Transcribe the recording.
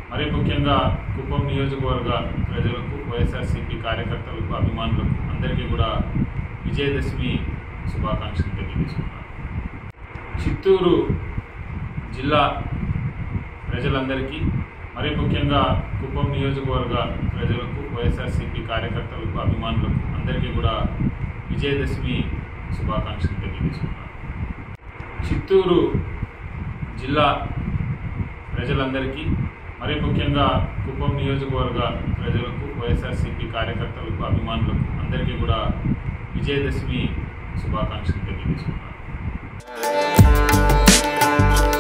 మరి ముఖ్యంగా కుప్పం నియోజకవర్గ ప్రజలకు, వైఎస్ఆర్సీపీ కార్యకర్తలకు, అభిమానులకు అందరికీ కూడా విజయదశమి శుభాకాంక్షలు తెలియజేస్తున్నాను. చిత్తూరు జిల్లా ప్రజలందరికీ, మరి ముఖ్యంగా కుప్పం నియోజకవర్గ ప్రజలకు, వైఎస్ఆర్సీపీ కార్యకర్తలకు, అభిమానులకు అందరికీ కూడా విజయదశమి శుభాకాంక్షలు తెలియజేస్తున్నాను. చిత్తూరు జిల్లా ప్రజలందరికీ, మరి ముఖ్యంగా కుప్పం నియోజకవర్గ ప్రజలకు, వైఎస్ఆర్సీపీ కార్యకర్తలకు, అభిమానులకు అందరికీ కూడా విజయదశమి శుభాకాంక్షలు తెలియజేస్తున్నాను.